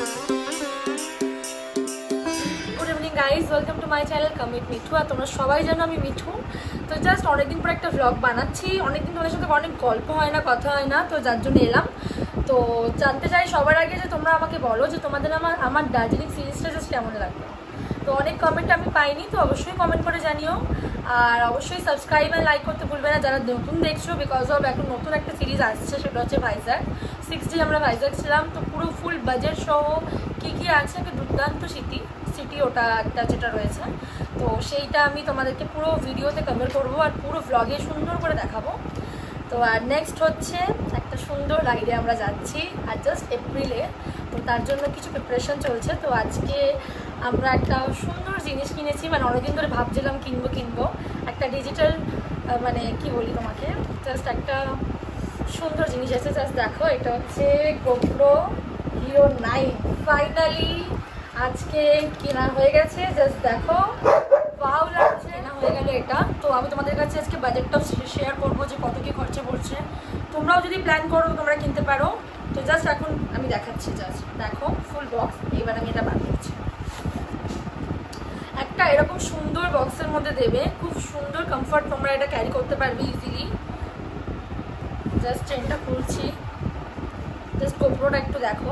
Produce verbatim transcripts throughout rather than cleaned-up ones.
Guys welcome to my channel come with Mithu. আর তোমরা সবাই জানো আমি মিঠু। তো জাস্ট অনেকদিন পর একটা ভ্লগ বানাচ্ছি। অনেকদিন তোমাদের সাথে অনেক গল্প হয় না, কথা হয় না, তো যার জন্য এলাম। তো জানতে চাই সবার আগে যে তোমরা আমাকে বলো যে তোমাদের আমার আমার দার্জিলিং সিরিজটা জাস্ট কেমন লাগবে। তো অনেক কমেন্ট আমি পাইনি, তো অবশ্যই কমেন্ট করে জানিও। আর অবশ্যই সাবস্ক্রাইব আর লাইক করতে ভুলবে না যারা নতুন দেখছো, বিকজ অফ এখন নতুন একটা সিরিজ আসছে, সেটা হচ্ছে ভাইজ্যাগ। সিক্স ডে আমরা ভাইজ্যাগ ছিলাম, তো পুরো ফুল বাজেট সহ কী কী আছে একটা দুর্দান্ত সিটি সিটি ওটা একটা যেটা রয়েছে, তো সেইটা আমি তোমাদেরকে পুরো ভিডিওতে কভার করবো আর পুরো ভ্লগে সুন্দর করে দেখাবো। তো আর নেক্সট হচ্ছে একটা সুন্দর রাইডে আমরা যাচ্ছি আর জাস্ট এপ্রিলে, তো তার জন্য কিছু প্রিপারেশন চলছে। তো আজকে আমরা একটা সুন্দর জিনিস কিনেছি, মানে অনেকদিন ধরে ভাবছিলাম কিনবো কিনবো একটা ডিজিটাল, মানে কি বলি তোমাকে, জাস্ট একটা সুন্দর জিনিস আছে। জাস্ট দেখো, এটা হচ্ছে গোপ্রো হিরো নাইন ফাইনালি আজকে কেনা হয়ে গেছে। জাস্ট দেখো, পাও লাগছে, কেনা হয়ে গেল এটা। তো আমি তোমাদের কাছে আজকে বাজেটটাও শেয়ার করবো যে কত কি খরচা পড়ছে। তোমরাও যদি প্ল্যান করো তোমরা কিনতে পারো। তো জাস্ট এখন আমি দেখাচ্ছি, জাস্ট দেখো ফুল বক্স। এবার আমি এটা বানিয়েছি, একটা এরকম সুন্দর বক্সের মধ্যে দেবে, খুব সুন্দর কমফর্ট, তোমরা এটা ক্যারি করতে পারবে ইজিলি। জাস্ট চেনটা খুলছি, জাস্ট গোপ্রোটা একটু দেখো।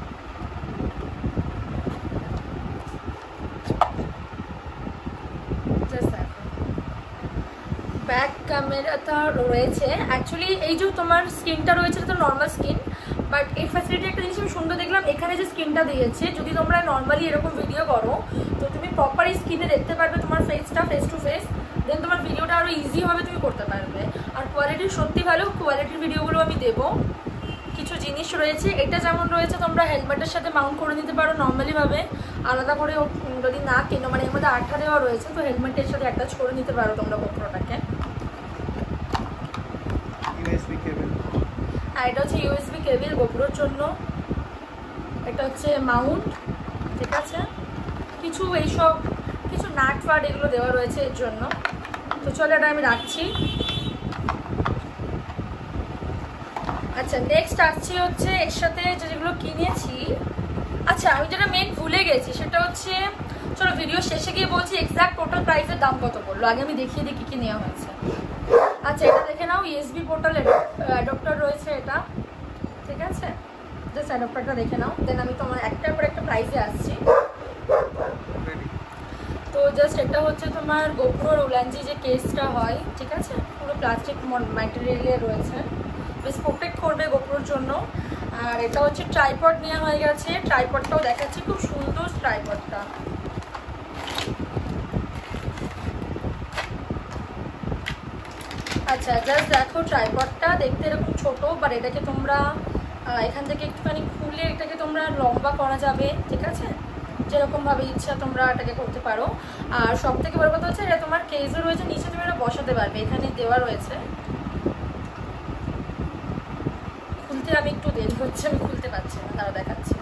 ব্যাক ক্যামেরাটা রয়েছে, অ্যাকচুয়ালি এই যে তোমার স্ক্রিনটা রয়েছে তো নর্মাল স্ক্রিন, বাট এই ফ্যাসিলিটি একটা জিনিস আমি সুন্দর দেখলাম, এখানে যে স্ক্রিনটা দিয়েছে যদি তোমরা নর্মালি এরকম ভিডিও করো তো তুমি প্রপার স্ক্রিনে দেখতে পারবে তোমার ফেসটা ফেস টু ফেস, দেন তোমার ভিডিওটা আরও ইজিভাবে তুমি করতে পারবে। আর কোয়ালিটি সত্যি ভালো, কোয়ালিটির ভিডিওগুলো আমি দেবো। কিছু জিনিস রয়েছে, এটা যেমন রয়েছে তোমরা হেলমেটের সাথে মাউন্ট করে নিতে পারো নর্মালিভাবে, আলাদা করে যদি না কেনো, মানে এর মধ্যে আঠা দেওয়া রয়েছে, তো হেলমেটের সাথে অ্যাটাচ করে নিতে পারো তোমরা গোপ্রোটাকে। আর এটা হচ্ছে ইউএসবি কেবল গোপ্রোর জন্য, এটা হচ্ছে মাউন্ট, ঠিক আছে। কিছু এইসব কিছু নাট ফাট এগুলো দেওয়া রয়েছে এর জন্য। তো চলো এটা আমি রাখছি। আচ্ছা, নেক্সট আসছে হচ্ছে এর সাথে যেগুলো কিনেছি। আচ্ছা, আমি যেটা মেন ভুলে গেছি সেটা হচ্ছে, চলো ভিডিও শেষে গিয়ে বলছি এক্সাক্ট টোটাল প্রাইসের দাম কত পড়লো। আগে আমি দেখিয়ে দিই কী কী নেওয়া হয়েছে। আচ্ছা, এটা দেখে নাও, ইউএসবি পোর্টাল অ্যাডাপ্টার রয়েছে এটা, ঠিক আছে। জাস্ট অ্যাডাপ্টারটা দেখে নাও, দেন আমি তোমার একটার পর একটা প্রাইসে আসছি। তো জাস্ট এটা হচ্ছে তোমার গোপ্রোর উলানজি যে কেসটা হয়, ঠিক আছে, পুরো প্লাস্টিক ম্যাটেরিয়ালে রয়েছে, বেশ প্রোটেক্ট করবে গোপ্রোর জন্য। আর এটা হচ্ছে ট্রাইপড নেওয়া হয়ে গেছে, ট্রাইপডটাও দেখাচ্ছি, খুব সুন্দর ট্রাইপডটা। আচ্ছা, জাস্ট দেখো ট্রাইপডটা দেখতে এরকম ছোট, বাট এটাকে তোমরা এখান থেকে একটুখানি খুলে এটাকে তোমরা লম্বা করা যাবে, ঠিক আছে, যেরকমভাবে ইচ্ছা তোমরা এটাকে করতে পারো। আর সব থেকে বড় কথা হচ্ছে এটা তোমার কেসও রয়েছে, নিচে তুমি এটা বসাতে পারবে, এখানে দেওয়া রয়েছে। খুলতে আমি একটু দেরি হচ্ছে, আমি খুলতে পারছি না, তারা দেখাচ্ছি।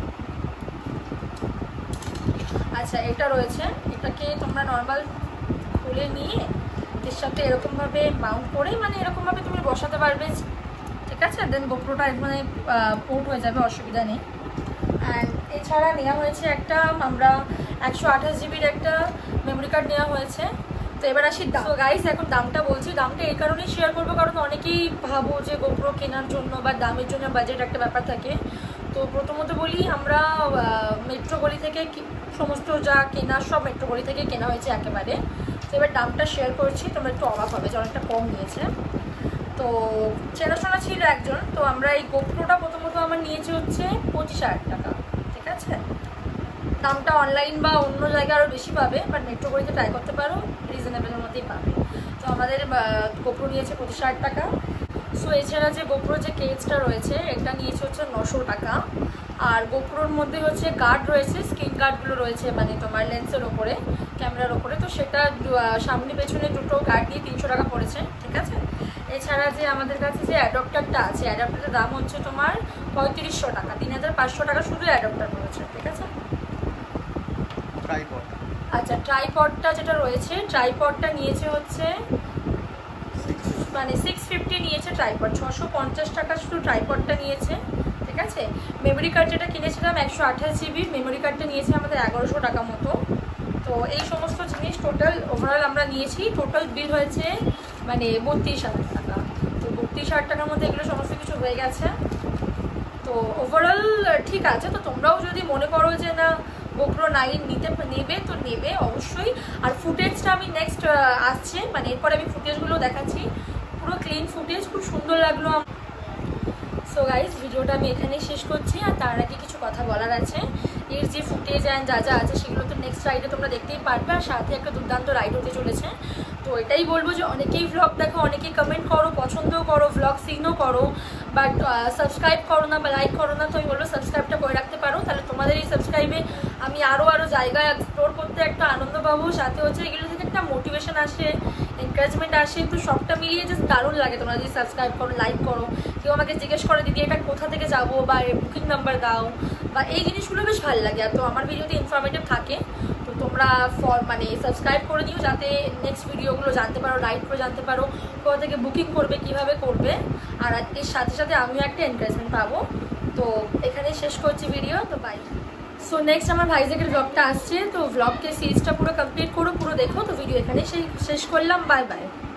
আচ্ছা, এটা রয়েছে, এটাকে তোমরা নর্মাল খুলে নিয়ে এর সাথে এরকমভাবে মাউন্ট করে, মানে এরকমভাবে তুমি বসাতে পারবে, ঠিক আছে। দেন গোপ্রোটা মানে পোর্ট হয়ে যাবে, অসুবিধা নেই। অ্যান্ড এছাড়া নেওয়া হয়েছে একটা, আমরা একশো আঠাশ জিবির একটা মেমোরি কার্ড নেওয়া হয়েছে। তো এবার আসি দাম। তো গাইস, এখন দামটা বলছি, দামটা এই কারণেই শেয়ার করবো কারণ অনেকেই ভাবো যে গোপ্রো কেনার জন্য বা দামের জন্য বাজেট একটা ব্যাপার থাকে। তো প্রথমত বলি, আমরা মেট্রো গলি থেকে সমস্ত যা কেনা সব মেট্রো গলি থেকে কেনা হয়েছে একেবারে। তো এবার দামটা শেয়ার করছি, তোমরা একটু অবাক হবে যে অনেকটা কম নিয়েছে। তো চেনাশোনা ছিল একজন, তো আমরা এই গোপ্রোটা প্রথমত আমার নিয়েছি হচ্ছে পঁচিশ হাজার টাকা, ঠিক আছে। দামটা অনলাইন বা অন্য জায়গায় আরও বেশি পাবে, বাট মেট্রো গলিতে ট্রাই করতে পারো, রিজনেবলের মধ্যেই পাবে। তো আমাদের গোপ্রো নিয়েছে পঁচিশ হাজার টাকা। সো এছাড়া যে গোপ্রো যে কেসটা রয়েছে এটা নিয়েছে হচ্ছে নশো টাকা। আর গোপ্রোর মধ্যে হচ্ছে গার্ড রয়েছে, স্ক্রিন গার্ডগুলো রয়েছে, মানে তোমার লেন্সের ওপরে, ক্যামেরার ওপরে, তো সেটা সামনে পেছনে দুটো গার্ড দিয়ে তিনশো টাকা পড়েছে, ঠিক আছে। এছাড়া যে আমাদের কাছে যে অ্যাডাপ্টারটা আছে, অ্যাডাপ্টারের দাম হচ্ছে তোমার পঁয়ত্রিশশো টাকা, তিন হাজার পাঁচশো টাকা শুধু অ্যাডাপ্টার পড়েছে, ঠিক আছে। আচ্ছা, ট্রাইপডটা যেটা রয়েছে, ট্রাইপডটা নিয়েছে হচ্ছে মানে সিক্স ফিফটি নিয়েছে ট্রাইপড, ছশো পঞ্চাশ টাকা শুধু ট্রাইপডটা নিয়েছে, ঠিক আছে। আছে। মেমোরি কার্ড যেটা কিনেছিলাম একশো আঠাশ জিবির মেমোরি কার্ডটা নিয়েছে আমাদের এগারোশো টাকা মতো। তো এই সমস্ত জিনিস টোটাল ওভারঅল আমরা নিয়েছি, টোটাল বিল হয়েছে মানে বত্রিশ হাজার টাকা। তো বত্রিশ হাজার টাকার মধ্যে এগুলো সমস্ত কিছু হয়ে গেছে। তো ওভারঅল ঠিক আছে। তো তোমরাও যদি মনে করো যে না গোপ্রো নাইন নিতে নেবে তো নেবে অবশ্যই। আর ফুটেজটা আমি নেক্সট আসছে, মানে এরপরে আমি ফুটেজগুলো দেখাচ্ছি, পুরো ক্লিন ফুটেজ, খুব সুন্দর লাগলো। সো গাইজ ভিডিওটা আমি এখানেই শেষ করছি। আর তার আগে কিছু কথা বলার আছে, এর যে ফুটেজ অ্যান্ড যা যা আছে সেগুলো তো নেক্সট রাইডে তোমরা দেখতেই পারবে। আর সাথে একটা দুর্দান্ত রাইড হতে চলেছে। তো এটাই বলবো যে অনেকেই ভ্লগ দেখো, অনেকেই কমেন্ট করো, পছন্দও করো, ভ্লগ সিনও করো, বাট সাবস্ক্রাইব করো না বা লাইক করো না। তো আমি বলবো সাবস্ক্রাইবটা করে রাখতে পারো, তাহলে তোমাদের এই সাবস্ক্রাইবে আমি আরও আরও জায়গায় এক্সপ্লোর করতে একটা আনন্দ পাবো। সাথে হচ্ছে এগুলো থেকে একটা মোটিভেশন আসে, এনকারেজমেন্ট আসে, একটু সবটা মিলিয়ে জাস্ট দারুণ লাগে। তোমরা যদি সাবস্ক্রাইব করো, লাইক করো, কেউ আমাকে জিজ্ঞেস করে দিদি এটা কোথা থেকে যাবো বা বুকিং নাম্বার দাও, বা এই জিনিসগুলো বেশ ভালো লাগে। আর তো আমার ভিডিওতে ইনফরমেটিভ থাকে, তো তোমরা ফর মানে সাবস্ক্রাইব করে দিও যাতে নেক্সট ভিডিওগুলো জানতে পারো, রাইড করে জানতে পারো কোথা থেকে বুকিং করবে, কিভাবে করবে। আর এর সাথে সাথে আমিও একটা এনকারেজমেন্ট পাবো। তো এখানে শেষ করছি ভিডিও। তো বাই। সো নেক্সট আমার ভাইজ্যাকের ব্লগটা আসছে, তো ব্লগকে সিরিজটা পুরো কমপ্লিট করো, পুরো দেখো। তো ভিডিও এখানে শেষ করলাম, বাই বাই।